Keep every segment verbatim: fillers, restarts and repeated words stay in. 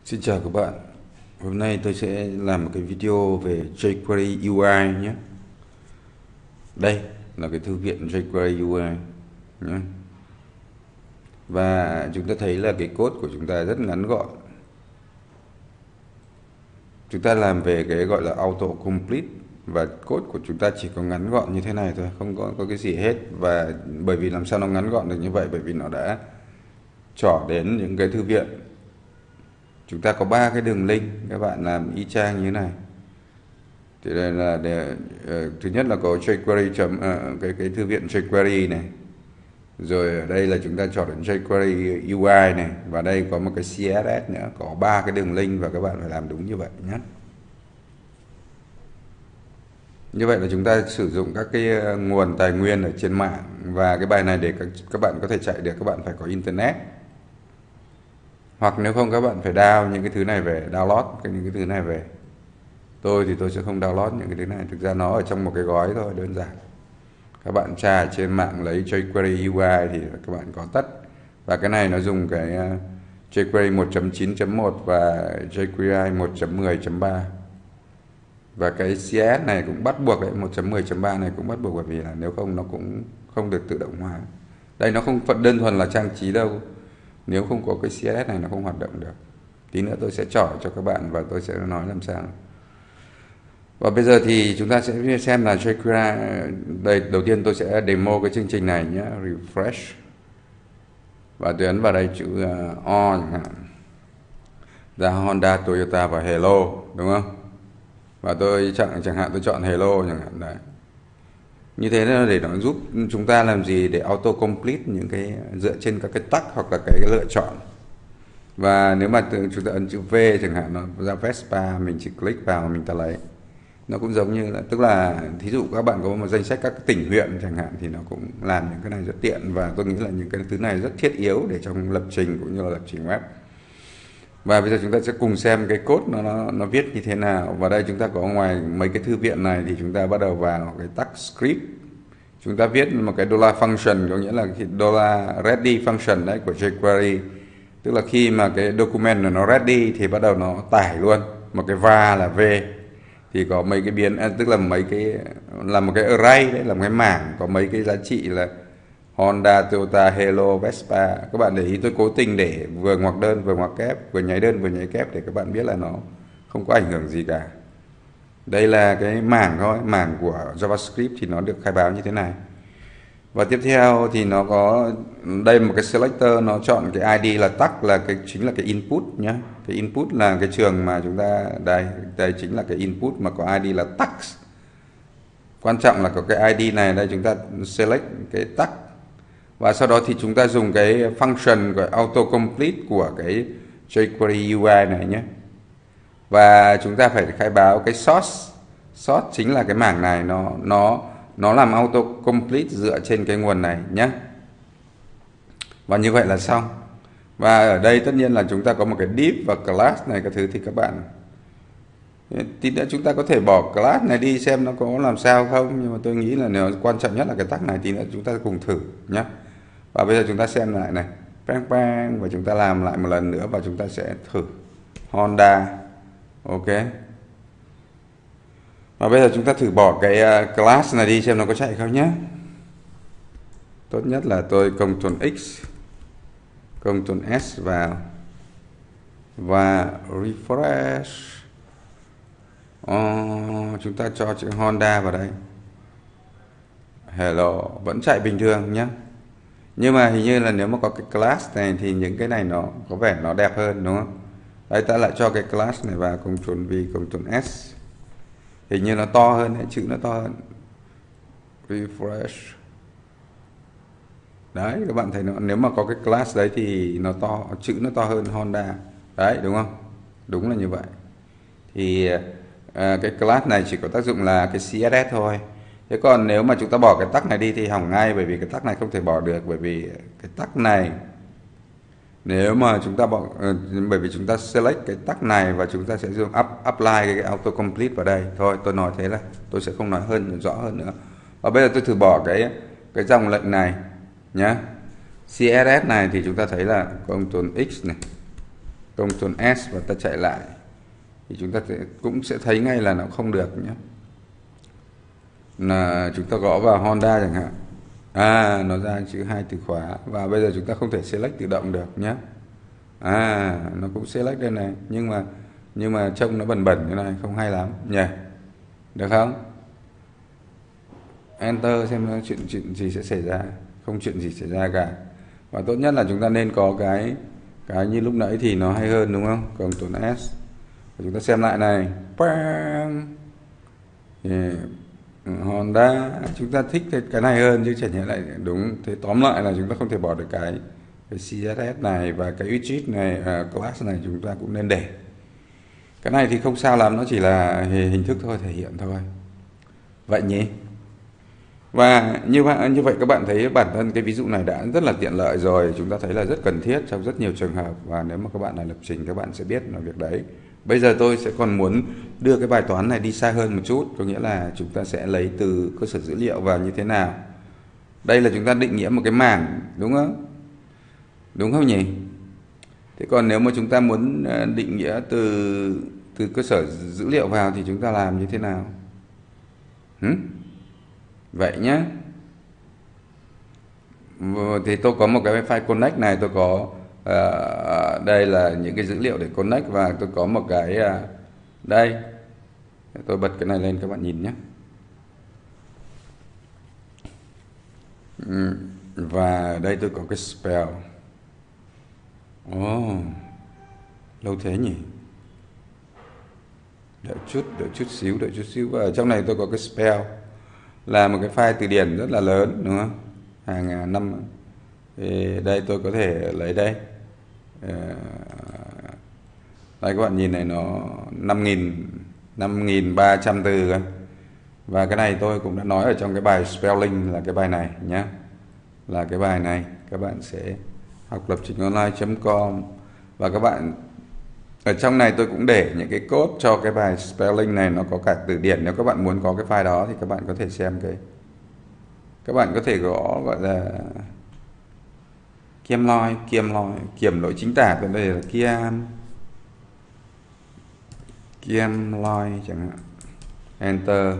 Xin chào các bạn. Hôm nay tôi sẽ làm một cái video về jQuery u i nhé. Đây là cái thư viện jQuery u i nhé. Và chúng ta thấy là cái code của chúng ta rất ngắn gọn. Chúng ta làm về cái gọi là auto complete và code của chúng ta chỉ có ngắn gọn như thế này thôi, không có có cái gì hết. Và bởi vì làm sao nó ngắn gọn được như vậy? Bởi vì nó đã trỏ đến những cái thư viện. Chúng ta có ba cái đường link, các bạn làm y chang như thế này. Thì đây là để, uh, thứ nhất là có jQuery chấm uh, cái cái thư viện jQuery này. Rồi ở đây là chúng ta chọn đến jQuery u i này, và đây có một cái xê ét ét nữa, có ba cái đường link và các bạn phải làm đúng như vậy nhé. Như vậy là chúng ta sử dụng các cái nguồn tài nguyên ở trên mạng, và cái bài này để các, các bạn có thể chạy được, các bạn phải có internet. Hoặc nếu không các bạn phải download những cái thứ này về, download cái những cái thứ này về. Tôi thì tôi sẽ không download những cái thứ này, thực ra nó ở trong một cái gói thôi, đơn giản. Các bạn tra trên mạng lấy jQuery u i thì các bạn có tất. Và cái này nó dùng cái jQuery một chấm chín chấm một và jQuery một chấm mười chấm ba. Và cái xê ét này cũng bắt buộc đấy, một chấm mười chấm ba này cũng bắt buộc, bởi vì là nếu không nó cũng không được tự động hóa. Đây nó không đơn thuần là trang trí đâu. Nếu không có cái xê ét ét này nó không hoạt động được. Tí nữa tôi sẽ trỏ cho các bạn và tôi sẽ nói làm sao. Và bây giờ thì chúng ta sẽ xem là jQuery. Đây, đầu tiên tôi sẽ demo cái chương trình này nhé. Refresh. Và tôi ấn vào đây chữ O chẳng hạn. Ra Honda, Toyota và Hello, đúng không? Và tôi chọn chẳng hạn tôi chọn Hello chẳng hạn đấy. Như thế là để nó giúp chúng ta làm gì, để auto complete những cái dựa trên các cái tag hoặc là cái, cái lựa chọn. Và nếu mà chúng ta ấn chữ V chẳng hạn, nó ra Vespa, mình chỉ click vào mình ta lấy. Nó cũng giống như là, tức là thí dụ các bạn có một danh sách các tỉnh huyện chẳng hạn, thì nó cũng làm những cái này rất tiện. Và tôi nghĩ là những cái thứ này rất thiết yếu để trong lập trình cũng như là lập trình web. Và bây giờ chúng ta sẽ cùng xem cái code nó, nó, nó viết như thế nào. Và đây chúng ta có ngoài mấy cái thư viện này thì chúng ta bắt đầu vào cái tag script. Chúng ta viết một cái dollar function, có nghĩa là cái dollar ready function đấy của jQuery. Tức là khi mà cái document nó ready thì bắt đầu nó tải luôn. Một cái var là v thì có mấy cái biến, tức là mấy cái là một cái array đấy, là một cái mảng có mấy cái giá trị là Honda, Toyota, Hello, Vespa. Các bạn để ý tôi cố tình để vừa ngoặc đơn vừa ngoặc kép, vừa nháy đơn vừa nháy kép để các bạn biết là nó không có ảnh hưởng gì cả. Đây là cái mảng thôi, mảng của JavaScript thì nó được khai báo như thế này. Và tiếp theo thì nó có đây một cái selector, nó chọn cái i đê là tag, là cái chính là cái input nhé. Cái input là cái trường mà chúng ta đây, đây chính là cái input mà có i đê là tags. Quan trọng là có cái i đê này, đây chúng ta select cái tag. Và sau đó thì chúng ta dùng cái function gọi autocomplete của cái jQuery u i này nhé. Và chúng ta phải khai báo cái source. Source chính là cái mảng này, nó nó nó làm autocomplete dựa trên cái nguồn này nhé. Và như vậy là xong. Và ở đây tất nhiên là chúng ta có một cái div và class này các thứ, thì các bạn tí nữa chúng ta có thể bỏ class này đi xem nó có làm sao không, nhưng mà tôi nghĩ là nếu quan trọng nhất là cái tag này, tí nữa chúng ta cùng thử nhé. Và bây giờ chúng ta xem lại này, bang bang, và chúng ta làm lại một lần nữa và chúng ta sẽ thử Honda. Ok. Và bây giờ chúng ta thử bỏ cái class này đi xem nó có chạy không nhé. Tốt nhất là tôi Ctrl X, Ctrl S vào và refresh. Oh, chúng ta cho chữ Honda vào đây. Hello, vẫn chạy bình thường nhé. Nhưng mà hình như là nếu mà có cái class này thì những cái này nó có vẻ nó đẹp hơn, đúng không? Đây, ta lại cho cái class này vào, Ctrl V, Ctrl S. Hình như nó to hơn, chữ nó to hơn. Refresh. Đấy, các bạn thấy nó, nếu mà có cái class đấy thì nó to, chữ nó to hơn Honda. Đấy, đúng không? Đúng là như vậy. Thì à, cái class này chỉ có tác dụng là cái xê ét ét thôi. Thế còn nếu mà chúng ta bỏ cái tag này đi thì hỏng ngay, bởi vì cái tag này không thể bỏ được, bởi vì cái tag này nếu mà chúng ta bỏ, bởi vì chúng ta select cái tag này và chúng ta sẽ dùng up, apply cái, cái autocomplete vào đây. Thôi tôi nói thế là tôi sẽ không nói hơn rõ hơn nữa. Và bây giờ tôi thử bỏ cái cái dòng lệnh này nhé. xê ét ét này thì chúng ta thấy là Ctrl X này, Ctrl S và ta chạy lại thì chúng ta cũng sẽ thấy ngay là nó không được nhé. Là chúng ta gõ vào Honda chẳng hạn, à nó ra chữ hai từ khóa, và bây giờ chúng ta không thể select tự động được nhé. À nó cũng select đây này, nhưng mà nhưng mà trông nó bẩn bẩn như này không hay lắm nhỉ, được không? Enter xem nó chuyện chuyện gì sẽ xảy ra. Không chuyện gì xảy ra cả. Và tốt nhất là chúng ta nên có cái cái như lúc nãy thì nó hay hơn, đúng không? Ctrl S và chúng ta xem lại này. Bang. Yeah. Honda, chúng ta thích cái này hơn chứ chẳng nhẽ lại đúng. Thế tóm lại là chúng ta không thể bỏ được cái cái xê ét ét này và cái widget này, uh, class này chúng ta cũng nên để. Cái này thì không sao lắm, nó chỉ là hình thức thôi, thể hiện thôi. Vậy nhỉ? Và như vậy, như vậy các bạn thấy bản thân cái ví dụ này đã rất là tiện lợi rồi. Chúng ta thấy là rất cần thiết trong rất nhiều trường hợp. Và nếu mà các bạn là lập trình, các bạn sẽ biết là việc đấy. Bây giờ tôi sẽ còn muốn đưa cái bài toán này đi xa hơn một chút. Có nghĩa là chúng ta sẽ lấy từ cơ sở dữ liệu vào như thế nào. Đây là chúng ta định nghĩa một cái mảng, đúng không? Đúng không nhỉ? Thế còn nếu mà chúng ta muốn định nghĩa từ từ cơ sở dữ liệu vào thì chúng ta làm như thế nào? Hử? Vậy nhé. Thì tôi có một cái file connect này, tôi có uh, đây là những cái dữ liệu để connect, và tôi có một cái uh, đây. Tôi bật cái này lên các bạn nhìn nhé. Và đây tôi có cái spell. Ồ, oh, lâu thế nhỉ. Đợi chút, đợi chút xíu, đợi chút xíu. Và ở trong này tôi có cái spell, là một cái file từ điển rất là lớn, đúng không? Hàng ngàn năm. Thì đây tôi có thể lấy đây. Đây các bạn nhìn này, nó năm nghìn ba trăm từ cơ. Và cái này tôi cũng đã nói ở trong cái bài spelling là cái bài này nhé. Là cái bài này các bạn sẽ học lập trình online chấm com. Và các bạn ở trong này tôi cũng để những cái code cho cái bài spelling này, nó có cả từ điển. Nếu các bạn muốn có cái file đó thì các bạn có thể xem cái, các bạn có thể gõ gọi là kiêm loi, kiêm loi, kiểm lỗi chính tả, bên đây là kiêm kiêm loi chẳng hạn. Enter.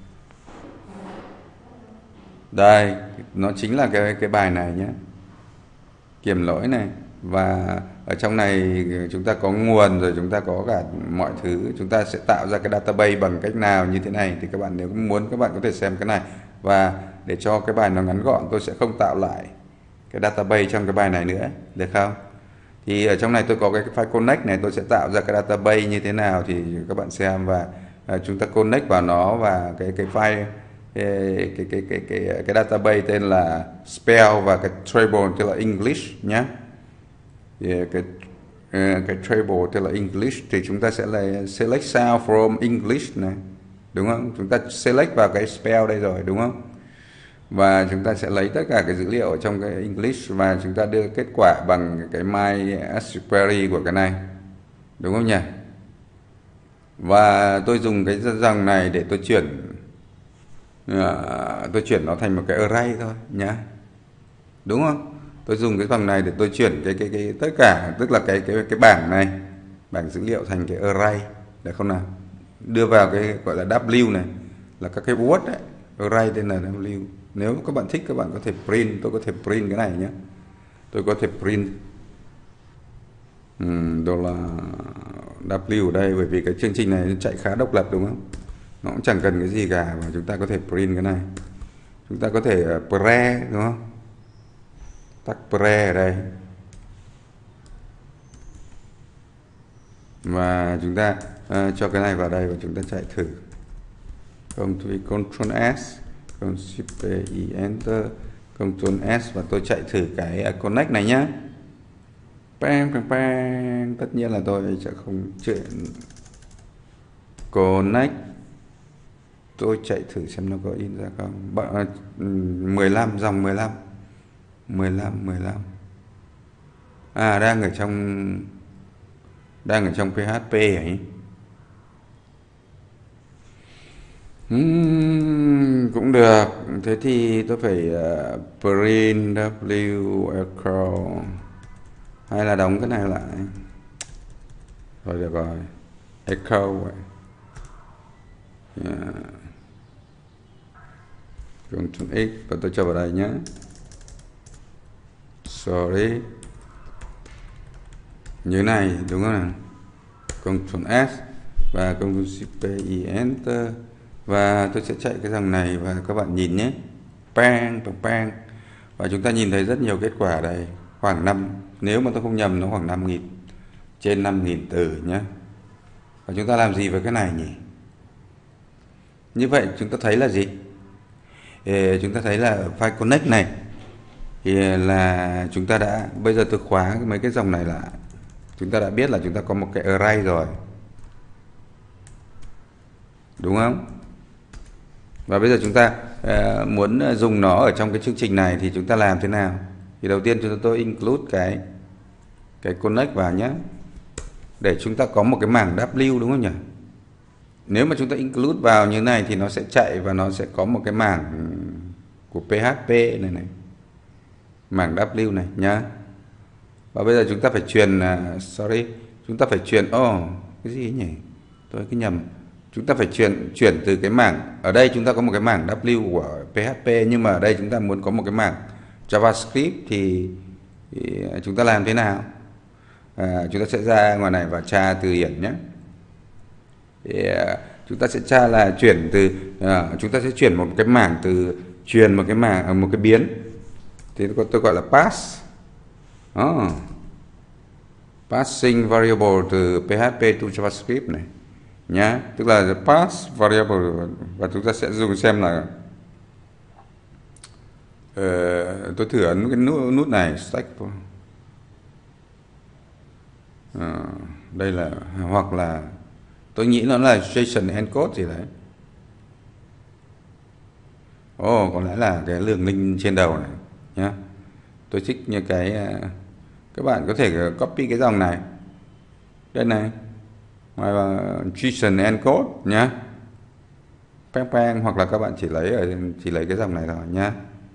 Đây, nó chính là cái cái bài này nhé. Kiểm lỗi này. Và ở trong này chúng ta có nguồn rồi, chúng ta có cả mọi thứ. Chúng ta sẽ tạo ra cái database bằng cách nào như thế này. Thì các bạn nếu muốn các bạn có thể xem cái này. Và để cho cái bài nó ngắn gọn, tôi sẽ không tạo lại cái database trong cái bài này nữa, được không? Thì ở trong này tôi có cái file connect này, tôi sẽ tạo ra cái database như thế nào thì các bạn xem. Và à, chúng ta connect vào nó, và cái cái file cái cái cái cái cái, cái database tên là spell và cái table tên là English nhé. Thì cái cái table tên là English thì chúng ta sẽ là select sound from English này, đúng không? Chúng ta select vào cái spell đây rồi, đúng không? Và chúng ta sẽ lấy tất cả cái dữ liệu ở trong cái English và chúng ta đưa kết quả bằng cái MySQL của cái này, đúng không nhỉ? Và tôi dùng cái dòng này để tôi chuyển uh, tôi chuyển nó thành một cái array thôi nhá, đúng không? Tôi dùng cái dòng này để tôi chuyển cái cái cái tất cả, tức là cái cái cái bảng này, bảng dữ liệu thành cái array, được không nào? Đưa vào cái gọi là W này là các cái word đấy, array tên là W. Nếu các bạn thích các bạn có thể print, tôi có thể print cái này nhé. Tôi có thể print uhm, đó là W ở đây, bởi vì cái chương trình này nó chạy khá độc lập, đúng không? Nó cũng chẳng cần cái gì cả, và chúng ta có thể print cái này. Chúng ta có thể pre, đúng không? Tắt pre ở đây. Và chúng ta uh, cho cái này vào đây và chúng ta chạy thử. Ctrl S, Ctrl P I Enter, Ctrl S và tôi chạy thử cái connect này nhá. Bang, bang, bang. Tất nhiên là tôi sẽ không chuyện connect. Tôi chạy thử xem nó có in ra không. mười lăm, dòng mười lăm. mười lăm, mười lăm. À, đang ở trong đang ở trong pê hát pê ấy. Uhm, cũng được. Thế thì tôi phải uh, print W echo hay là đóng cái này lại. Rồi được rồi. Echo vậy. Yeah. Ctrl X và tôi cho vào đây nhé. Sorry. Như này đúng không nào? Ctrl S và Ctrl Shift P I Enter, và tôi sẽ chạy cái dòng này và các bạn nhìn nhé. Bang bang bang. Và chúng ta nhìn thấy rất nhiều kết quả ở đây, khoảng năm, nếu mà tôi không nhầm nó khoảng năm nghìn, trên năm nghìn từ nhé. Và chúng ta làm gì với cái này nhỉ? Như vậy chúng ta thấy là gì? Ê, chúng ta thấy là file connect này thì là chúng ta đã, bây giờ tôi khóa mấy cái dòng này lại, chúng ta đã biết là chúng ta có một cái array rồi, đúng không? Và bây giờ chúng ta uh, muốn dùng nó ở trong cái chương trình này thì chúng ta làm thế nào? Thì đầu tiên chúng ta tôi include cái cái connect vào nhé, để chúng ta có một cái mảng W, đúng không nhỉ? Nếu mà chúng ta include vào như thế này thì nó sẽ chạy và nó sẽ có một cái mảng của pê hát pê này này, mảng W này nhá. Và bây giờ chúng ta phải truyền uh, sorry, chúng ta phải truyền oh, cái gì ấy nhỉ? Tôi cứ nhầm. Chúng ta phải chuyển chuyển từ cái mảng, ở đây chúng ta có một cái mảng W của pê hát pê, nhưng mà ở đây chúng ta muốn có một cái mảng JavaScript thì, thì chúng ta làm thế nào? À, chúng ta sẽ ra ngoài này và tra từ điển nhé. Thì, uh, chúng ta sẽ tra là chuyển từ uh, chúng ta sẽ chuyển một cái mảng từ truyền một cái mảng một cái biến, thì tôi gọi là pass. Oh. Passing variable từ pê hát pê to JavaScript này nhá, tức là pass variable, và chúng ta sẽ dùng xem là uh, tôi thử ấn cái nút, nút này stack. Uh, đây là, hoặc là tôi nghĩ nó là JSON encode gì đấy. Ồ, oh, có lẽ là cái đường link trên đầu này nhá. Tôi thích như cái, các bạn có thể copy cái dòng này đây này, hoặc là JSON encode nhá, pang pang, hoặc là các bạn chỉ lấy ở chỉ lấy cái dòng này thôi nhá.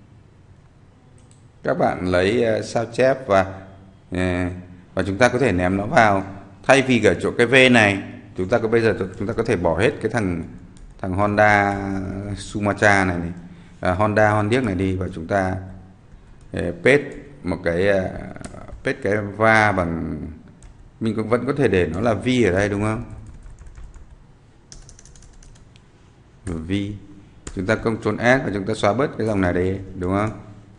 Các bạn lấy sao chép và và chúng ta có thể ném nó vào, thay vì ở chỗ cái V này chúng ta có bây giờ chúng ta có thể bỏ hết cái thằng thằng Honda Sumatra này, này à, Honda Hondic này đi, và chúng ta paste một cái paste cái va bằng, mình cũng vẫn có thể để nó là V ở đây, đúng không? V, chúng ta Ctrl S và chúng ta xóa bớt cái dòng này đi, đúng không?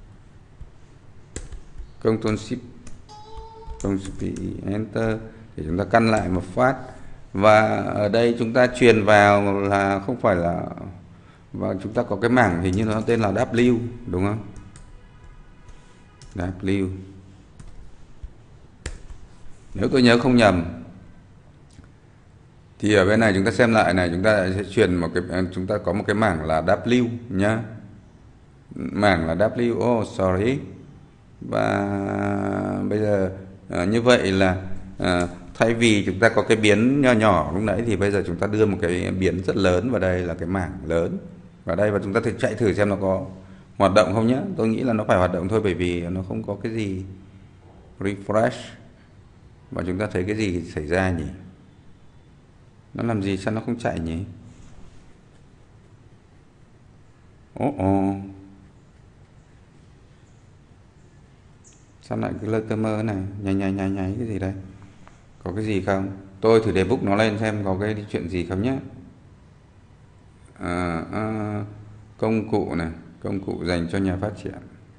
Ctrl Shift, Ctrl Shift Enter để chúng ta căn lại một phát. Và ở đây chúng ta truyền vào là không phải là, và chúng ta có cái mảng hình như nó tên là W, đúng không? W, nếu tôi nhớ không nhầm thì ở bên này chúng ta xem lại này, chúng ta sẽ truyền một cái, chúng ta có một cái mảng là W nhá, mảng là W. Oh sorry. Và bây giờ à, như vậy là à, thay vì chúng ta có cái biến nhỏ nhỏ lúc nãy thì bây giờ chúng ta đưa một cái biến rất lớn vào đây là cái mảng lớn vào đây, và chúng ta thử chạy thử xem nó có hoạt động không nhé. Tôi nghĩ là nó phải hoạt động thôi, bởi vì nó không có cái gì refresh. Và chúng ta thấy cái gì xảy ra nhỉ? Nó làm gì sao nó không chạy nhỉ? Ồ oh, ồ oh. Sao lại cái lơ cơ mơ này nháy nháy nháy nháy cái gì đây? Có cái gì không? Tôi thử debug nó lên xem có cái chuyện gì không nhé. À, à, công cụ này, công cụ dành cho nhà phát triển.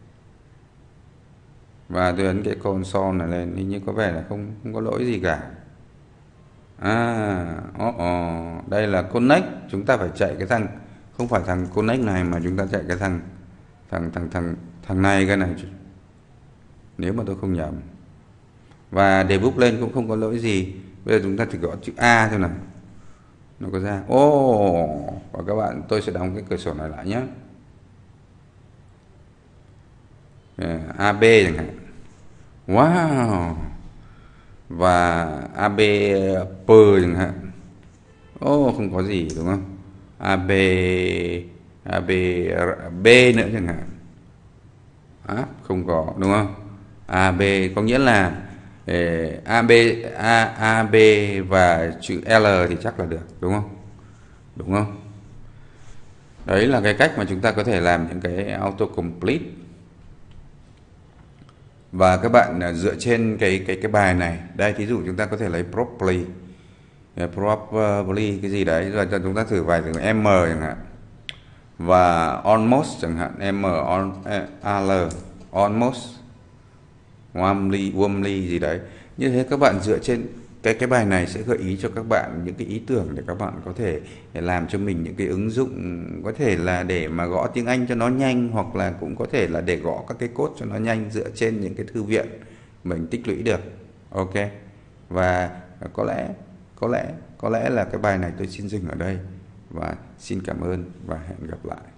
Và tôi ấn cái console này lên, hình như có vẻ là không không có lỗi gì cả. À, oh, oh, đây là connect, chúng ta phải chạy cái thằng, không phải thằng connect này mà chúng ta chạy cái thằng thằng thằng thằng thằng này cái này, nếu mà tôi không nhầm. Và debug lên cũng không có lỗi gì. Bây giờ chúng ta chỉ gõ chữ A thôi nào, nó có ra. Ô oh, và các bạn, tôi sẽ đóng cái cửa sổ này lại nhé. a bê chẳng hạn. Wow. Và a bê per chẳng hạn. Ô oh, không có gì đúng không? a bê a bê B nữa chẳng hạn. À, không có đúng không? a bê có nghĩa là A, B, A, A, B và chữ L thì chắc là được, đúng không? Đúng không? Đấy là cái cách mà chúng ta có thể làm những cái autocomplete. Và các bạn dựa trên cái cái cái bài này, đây thí dụ chúng ta có thể lấy probably, probably cái gì đấy, rồi chúng ta thử vài từ M chẳng hạn, và almost chẳng hạn, M on al, almost, warmly, warmly gì đấy. Như thế các bạn dựa trên cái cái bài này sẽ gợi ý cho các bạn những cái ý tưởng để các bạn có thể làm cho mình những cái ứng dụng, có thể là để mà gõ tiếng Anh cho nó nhanh, hoặc là cũng có thể là để gõ các cái code cho nó nhanh dựa trên những cái thư viện mình tích lũy được. Ok. Và có lẽ có lẽ có lẽ là cái bài này tôi xin dừng ở đây và xin cảm ơn và hẹn gặp lại.